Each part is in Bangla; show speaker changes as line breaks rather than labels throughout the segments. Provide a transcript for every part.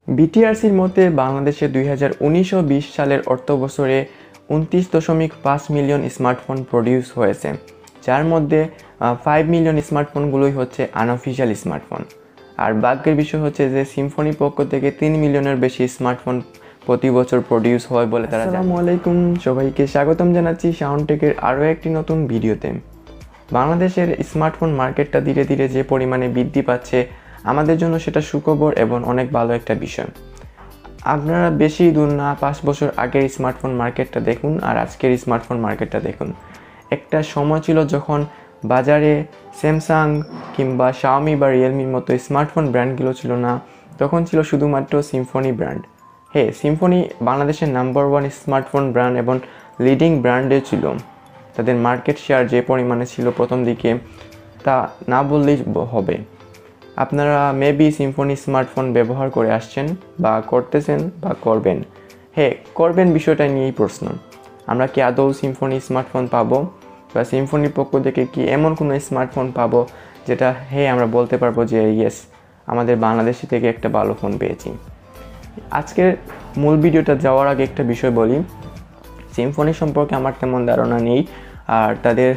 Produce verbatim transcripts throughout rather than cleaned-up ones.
বিটিআরসির মতে বাংলাদেশে দুই হাজার উনিশ ও বিশ সালের অর্থ বছরে উনত্রিশ দশমিক পাঁচ মিলিয়ন স্মার্টফোন প্রডিউস হয়েছে, যার মধ্যে ফাইভ মিলিয়ন স্মার্টফোনগুলোই হচ্ছে আনঅফিশিয়াল স্মার্টফোন। আর ভাগ্যের বিষয় হচ্ছে যে সিম্ফনি পক্ষ থেকে তিন মিলিয়নের বেশি স্মার্টফোন প্রতি বছর প্রডিউস হয় বলে তারা। আসসালামু আলাইকুম, সবাইকে স্বাগতম জানাচ্ছি সাউন্ডটেকের আরও একটি নতুন ভিডিওতে। বাংলাদেশের স্মার্টফোন মার্কেটটা ধীরে ধীরে যে পরিমাণে বৃদ্ধি পাচ্ছে, আমাদের জন্য সেটা সুখবর এবং অনেক ভালো একটা বিষয়। আপনারা বেশি দূর না, পাঁচ বছর আগের স্মার্টফোন মার্কেটটা দেখুন আর আজকের স্মার্টফোন মার্কেটটা দেখুন। একটা সময় ছিল যখন বাজারে স্যামসাং কিংবা শাওমি বা রিয়েলমির মতো স্মার্টফোন ব্র্যান্ডগুলো ছিল না, তখন ছিল শুধুমাত্র সিম্ফনি ব্র্যান্ড। হ্যাঁ, সিম্ফনি বাংলাদেশের নাম্বার ওয়ান স্মার্টফোন ব্র্যান্ড এবং লিডিং ব্র্যান্ডে ছিল। তাদের মার্কেট শেয়ার যে পরিমাণে ছিল প্রথম দিকে, তা না বললেই হবে। আপনারা মেবি সিম্ফনি স্মার্টফোন ব্যবহার করে আসছেন বা করতেছেন বা করবেন। হ্যাঁ, করবেন বিষয়টা নিয়েই প্রশ্ন। আমরা কি আদৌ সিম্ফনি স্মার্টফোন পাবো, বা সিম্ফনির পক্ষ থেকে কি এমন কোনো স্মার্টফোন পাবো যেটা হ্যাঁ আমরা বলতে পারবো যে ইয়েস, আমাদের বাংলাদেশি থেকে একটা ভালো ফোন পেয়েছি। আজকের মূল ভিডিওটা যাওয়ার আগে একটা বিষয় বলি। সিম্ফনি সম্পর্কে আমার তেমন ধারণা নেই, আর তাদের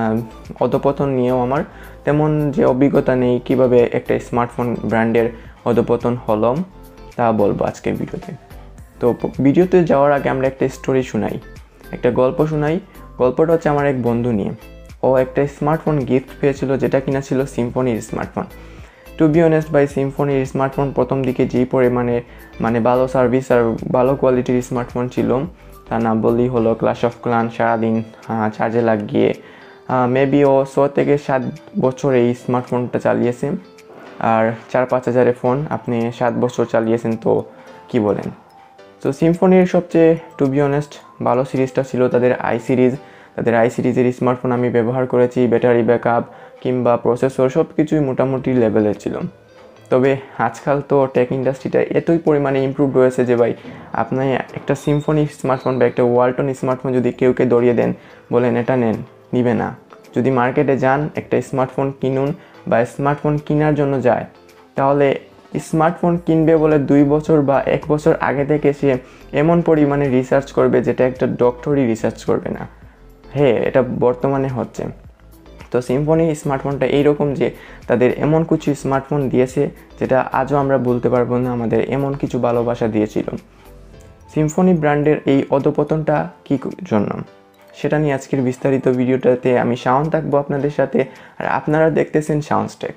অধপতন নিয়েও আমার তেমন যে অভিজ্ঞতা নেই কিভাবে একটা স্মার্টফোন ব্র্যান্ডের অধপতন হলো তা বলবো আজকের ভিডিওতে। তো ভিডিওতে যাওয়ার আগে আমরা একটা স্টোরি শোনাই, একটা গল্প শোনাই। গল্পটা হচ্ছে আমার এক বন্ধু নিয়ে। ও একটা স্মার্টফোন গিফট পেয়েছিল, যেটা কিনা ছিল সিম্ফনির smartphone. To be honest by, সিম্ফনির স্মার্টফোন প্রথম দিকে যেই পরিমাণে মানে ভালো সার্ভিস আর ভালো কোয়ালিটির স্মার্টফোন ছিল তা না বললেই হলো। ক্লাশ অফ ক্লান সারাদিন চার্জে লাগিয়ে মেবি ও ছ থেকে সাত বছর এই স্মার্টফোনটা চালিয়েছে। আর চার পাঁচ হাজারের ফোন আপনি সাত বছর চালিয়েছেন, তো কি বলেন। তো সিম্ফনির সবচেয়ে টু বি অনেস্ট ভালো সিরিজটা ছিল তাদের আই সিরিজ। তাদের আই সিরিজের স্মার্টফোন আমি ব্যবহার করেছি। ব্যাটারি ব্যাকআপ কিংবা প্রসেসর সব কিছুই মোটামুটি লেভেলের ছিল। তবে আজকাল তো টেক ইন্ডাস্ট্রিটা এতই পরিমাণে ইমপ্রুভ রয়েছে যে ভাই, আপনি একটা সিম্ফনি স্মার্টফোন বা একটা ওয়ালটন স্মার্টফোন যদি কেউকে ধরিয়ে দেন, বলেন এটা নেন, নিবে না। যদি মার্কেটে যান, একটা স্মার্টফোন কিনুন বা স্মার্টফোন কেনার জন্য যায়, তাহলে স্মার্টফোন কিনবে বলে দুই বছর বা এক বছর আগে থেকে সে এমন পরিমাণে রিসার্চ করবে যেটা একটা ডক্টরই রিসার্চ করবে না। হ্যাঁ, এটা বর্তমানে হচ্ছে। তো সিম্ফনি স্মার্টফোনটা এইরকম যে তাদের এমন কিছু স্মার্টফোন দিয়েছে যেটা আজও আমরা বলতে পারবো না আমাদের এমন কিছু ভালোবাসা দিয়েছিল। সিম্ফনি ব্র্যান্ডের এই অধপতনটা কী জন্য, সেটা নিয়ে আজকের বিস্তারিত ভিডিওটাতে আমি শাওন থাকবো আপনাদের সাথে, আর আপনারা দেখতেছেন সাউন্ডটেক।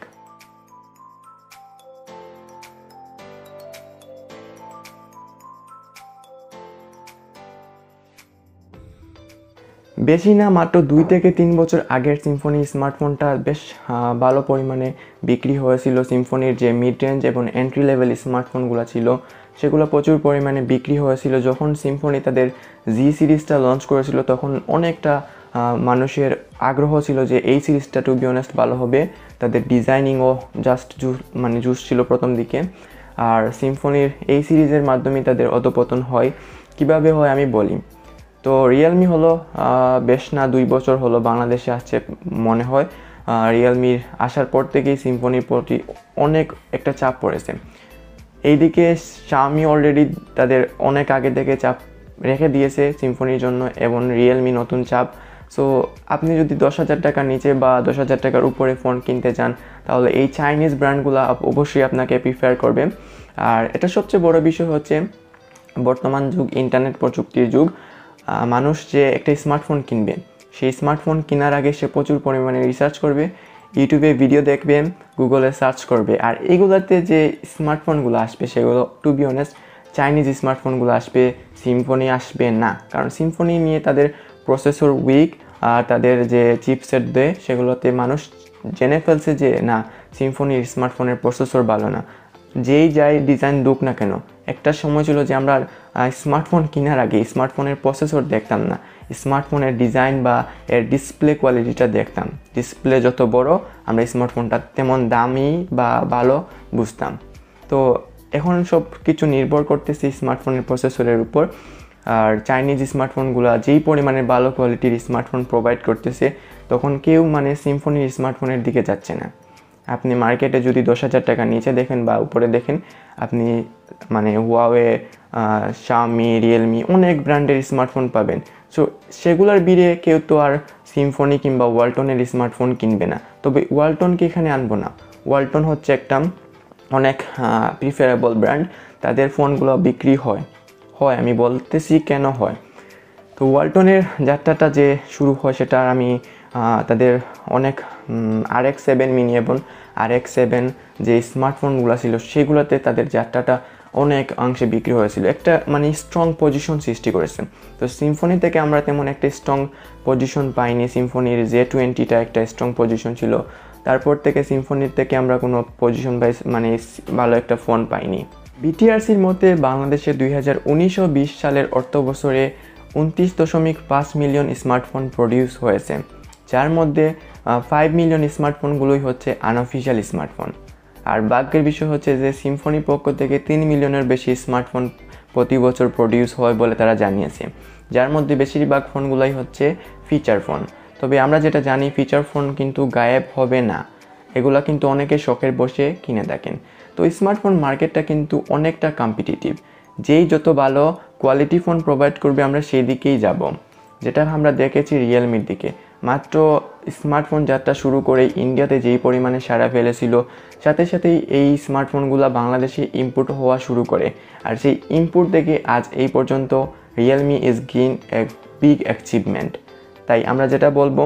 বেশি না, মাত্র দুই থেকে তিন বছর আগের সিম্ফনি স্মার্টফোনটা বেশ ভালো পরিমাণে বিক্রি হয়েছিল। সিম্ফনির যে মিড রেঞ্জ এবং এন্ট্রি লেভেল স্মার্টফোনগুলো ছিল সেগুলো প্রচুর পরিমাণে বিক্রি হয়েছিল। যখন সিম্ফনি তাদের জি সিরিজটা লঞ্চ করেছিল, তখন অনেকটা মানুষের আগ্রহ ছিল যে এই সিরিজটা টু বি অনেস্ট ভালো হবে। তাদের ডিজাইনিংও জাস্ট জুস মানে জুস ছিল প্রথম দিকে। আর সিম্ফনির এই সিরিজের মাধ্যমে তাদের অধপতন হয়। কিভাবে হয় আমি বলি। তো রিয়েলমি হলো বেশ না দুই বছর হলো বাংলাদেশে আসছে মনে হয়। রিয়েলমির আসার পর থেকেই সিম্ফনির প্রতি অনেক একটা চাপ পড়েছে। এইদিকে শাওমি অলরেডি তাদের অনেক আগে থেকে চাপ রেখে দিয়েছে সিম্ফনির জন্য, এবং রিয়েলমি নতুন চাপ। সো আপনি যদি দশ হাজার টাকার নিচে বা দশ হাজার টাকার উপরে ফোন কিনতে চান, তাহলে এই চাইনিজ ব্র্যান্ডগুলো অবশ্যই আপনাকে প্রিফার করবে। আর এটা সবচেয়ে বড় বিষয় হচ্ছে, বর্তমান যুগ ইন্টারনেট প্রযুক্তির যুগ। মানুষ যে একটা স্মার্টফোন কিনবে, সেই স্মার্টফোন কেনার আগে সে প্রচুর পরিমাণে রিসার্চ করবে, ইউটিউবে ভিডিও দেখবে, গুগলে সার্চ করবে। আর এগুলোতে যে স্মার্টফোনগুলো আসবে সেগুলো টু বি অনেস্ট চাইনিজ স্মার্টফোনগুলো আসবে, সিম্ফনি আসবে না। কারণ সিম্ফনি নিয়ে তাদের প্রসেসর উইক, আর তাদের যে চিপসেট দেয় সেগুলোতে মানুষ জেনে ফেলছে যে না, সিম্ফনির স্মার্টফোনের প্রসেসর ভালো না। যেই যাই ডিজাইন দুক না কেন, একটা সময় ছিল যে আমরা স্মার্টফোন কেনার আগে স্মার্টফোনের প্রসেসর দেখতাম না, স্মার্টফোনের ডিজাইন বা এর ডিসপ্লে কোয়ালিটিটা দেখতাম। ডিসপ্লে যত বড়, আমরা স্মার্টফোনটা তেমন দামি বা ভালো বুঝতাম। তো এখন সব কিছু নির্ভর করতেছে স্মার্টফোনের প্রসেসরের উপর। আর চাইনিজ স্মার্টফোনগুলো যেই পরিমাণে ভালো কোয়ালিটির স্মার্টফোন প্রোভাইড করতেছে, তখন কেউ মানে সিম্ফনির স্মার্টফোনের দিকে যাচ্ছে না। আপনি মার্কেটে যদি দশ হাজার টাকা নিচে দেখেন বা উপরে দেখেন, আপনি মানে হুয়াওয়ে, শাওমি, রিয়েলমি অনেক ব্র্যান্ডের স্মার্টফোন পাবেন। সো সেগুলোর ভিড়ে কেউ তো আর সিম্ফনি কিংবা ওয়ালটনের স্মার্টফোন কিনবে না। তবে ওয়ালটনকে এখানে আনবো না। ওয়ালটন হচ্ছে একটা অনেক প্রিফারেবল ব্র্যান্ড, তাদের ফোনগুলো বিক্রি হয় হয় আমি বলতেছি কেন হয়। তো ওয়ালটনের যাত্রাটা যে শুরু হয় সেটা আমি তাদের অনেক আর এক্স সেভেন মিনি এবং আর এক্স সেভেন যে স্মার্টফোনগুলো ছিল সেগুলোতে তাদের যাত্রাটা অনেক অংশে বিক্রি হয়েছিল, একটা মানে স্ট্রং পজিশন সৃষ্টি করেছে। তো সিম্ফনি থেকে আমরা তেমন একটা স্ট্রং পজিশন পাইনি। সিম্ফনির জে টোয়েন্টিটা একটা স্ট্রং পজিশন ছিল, তারপর থেকে সিম্ফনির থেকে আমরা কোনো পজিশন পাই মানে ভালো একটা ফোন পাইনি। বিটিআরসির মতে বাংলাদেশে দুই হাজার উনিশ ও বিশ সালের অর্থ বছরে উনত্রিশ দশমিক পাঁচ মিলিয়ন স্মার্টফোন প্রডিউস হয়েছে, যার মধ্যে ফাইভ মিলিয়ন স্মার্টফোনগুলোই হচ্ছে আনঅফিশিয়াল স্মার্টফোন। আর ভাগ্যের বিষয় হচ্ছে যে সিম্ফনির পক্ষ থেকে তিন মিলিয়নের বেশি স্মার্টফোন প্রতি বছর প্রডিউস হয় বলে তারা জানিয়েছে, যার মধ্যে বেশিরভাগ ফোনগুলোই হচ্ছে ফিচার ফোন। তবে আমরা যেটা জানি ফিচার ফোন কিন্তু গায়েব হবে না, এগুলা কিন্তু অনেকে শখের বসে কিনে থাকেন। তো স্মার্টফোন মার্কেটটা কিন্তু অনেকটা কম্পিটিটিভ, যেই যত ভালো কোয়ালিটি ফোন প্রোভাইড করবে আমরা সেই দিকেই যাব, যেটা আমরা দেখেছি রিয়েলমির দিকে। মাত্র স্মার্টফোন যাত্রা শুরু করে ইন্ডিয়াতে যেই পরিমাণে সাড়া ফেলেছিল, সাথে সাথেই এই স্মার্টফোনগুলো বাংলাদেশে ইম্পোর্ট হওয়া শুরু করে। আর সেই ইম্পোর্ট থেকে আজ এই পর্যন্ত Realme is gain a big achievement. তাই আমরা যেটা বলবো,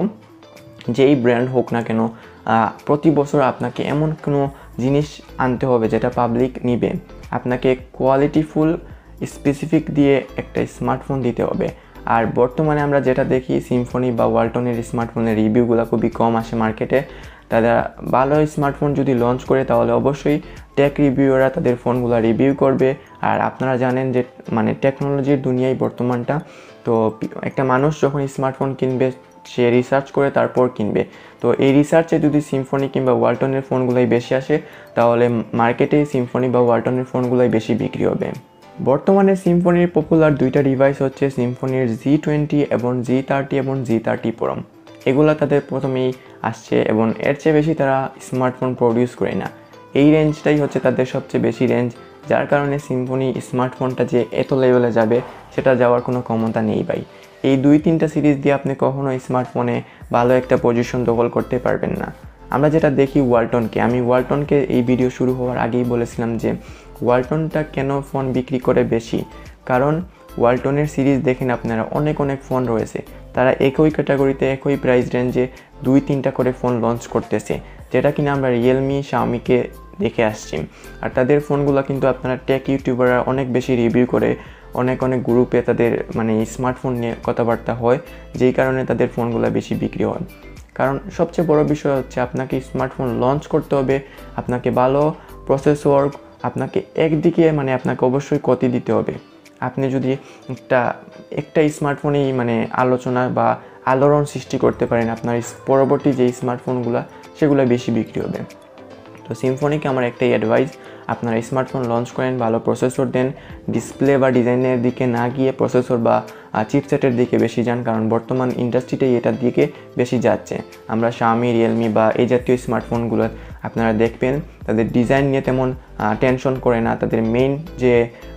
যেই ব্র্যান্ড হোক না কেন, প্রতি বছর আপনাকে এমন কোনো জিনিস আনতে হবে যেটা পাবলিক নিবে, আপনাকে কোয়ালিটিফুল স্পেসিফিক দিয়ে একটা স্মার্টফোন দিতে হবে। আর বর্তমানে আমরা যেটা দেখি সিম্ফনি বা ওয়ালটনের স্মার্টফোনের রিভিউগুলো খুবই কম আসে মার্কেটে। তারা ভালো স্মার্টফোন যদি লঞ্চ করে তাহলে অবশ্যই টেক রিভিউয়াররা তাদের ফোনগুলো রিভিউ করবে। আর আপনারা জানেন যে মানে টেকনোলজির দুনিয়ায় বর্তমানটা, তো একটা মানুষ যখন স্মার্টফোন কিনবে সে রিসার্চ করে তারপর কিনবে। তো এই রিসার্চে যদি সিম্ফনি কিংবা ওয়ালটনের ফোনগুলোই বেশি আসে তাহলে মার্কেটে সিম্ফনি বা ওয়ালটনের ফোনগুলোই বেশি বিক্রি হবে। বর্তমানে সিম্ফনির পপুলার দুইটা ডিভাইস হচ্ছে সিম্ফনির জি টোয়েন্টি এবং জি থার্টি এবং জি থার্টি প্রো। এগুলো তাদের প্রথমেই আসছে এবং এর চেয়ে বেশি তারা স্মার্টফোন প্রডিউস করে না। এই রেঞ্জটাই হচ্ছে তাদের সবচেয়ে বেশি রেঞ্জ, যার কারণে সিম্ফনি স্মার্টফোনটা যে এত লেভেলে যাবে সেটা যাওয়ার কোনো ক্ষমতা নেই ভাই। এই দুই তিনটা সিরিজ দিয়ে আপনি কখনো স্মার্টফোনে ভালো একটা পজিশন দখল করতে পারবেন না। আমরা যেটা দেখি ওয়ালটনকে, আমি ওয়ালটনকে এই ভিডিও শুরু হওয়ার আগেই বলেছিলাম যে ওয়ালটনটা কেন ফোন বিক্রি করে বেশি, কারণ ওয়ালটনের সিরিজ দেখেন আপনারা অনেক অনেক ফোন রয়েছে, তারা একই ক্যাটাগরিতে একই প্রাইস রেঞ্জে দুই তিনটা করে ফোন লঞ্চ করতেছে, যেটা কিনা আমরা রিয়েলমি, শাওমিকে দেখে আসছি। আর তাদের ফোনগুলো কিন্তু আপনারা টেক ইউটিউবাররা অনেক বেশি রিভিউ করে, অনেক অনেক গ্রুপে তাদের মানে স্মার্টফোন নিয়ে কথাবার্তা হয়, যেই কারণে তাদের ফোনগুলো বেশি বিক্রি হয়। কারণ সবচেয়ে বড় বিষয় হচ্ছে আপনাকে স্মার্টফোন লঞ্চ করতে হবে, আপনাকে ভালো প্রসেসর, আপনাকে একদিকে মানে আপনাকে অবশ্যই গতি দিতে হবে। আপনি যদি একটা একটা স্মার্টফোনেই মানে আলোচনা বা আলোড়ন সৃষ্টি করতে পারেন, আপনার পরবর্তী যে স্মার্টফোনগুলো সেগুলো বেশি বিক্রি হবে। তো সিম্ফনিকে আমার একটাই অ্যাডভাইস, আপনারা স্মার্টফোন লঞ্চ করেন, ভালো প্রসেসর দেন, ডিসপ্লে বা ডিজাইনের দিকে না গিয়ে প্রসেসর বা চিপসেটের দিকে বেশি যান, কারণ বর্তমান ইন্ডাস্ট্রিটাই এটার দিকে বেশি যাচ্ছে। আমরা শাওমি, রিয়েলমি বা এই জাতীয় স্মার্টফোনগুলো আপনারা দেখবেন তাদের ডিজাইন নিয়ে তেমন টেনশন করে না, তাদের মেইন যে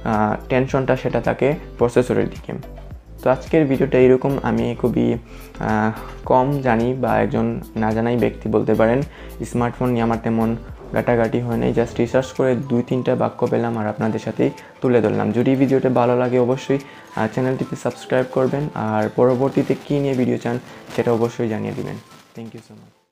টেনশনটা সেটা থাকে প্রসেসরের দিকে। তো আজকের ভিডিওটা এরকম, আমি খুবই কম জানি বা একজন না জানাই ব্যক্তি বলতে পারেন। স্মার্টফোন নিয়ে আমার তেমন ঘাটাঘাটি হয় নাই, জাস্ট রিসার্চ করে দুই তিনটা বাক্য পেলাম আর আপনাদের সাথেই তুলে ধরলাম। যদি ভিডিওটা ভালো লাগে অবশ্যই চ্যানেলটিতে সাবস্ক্রাইব করবেন, আর পরবর্তীতে কী নিয়ে ভিডিও চান সেটা অবশ্যই জানিয়ে দিবেন। Thank you so much.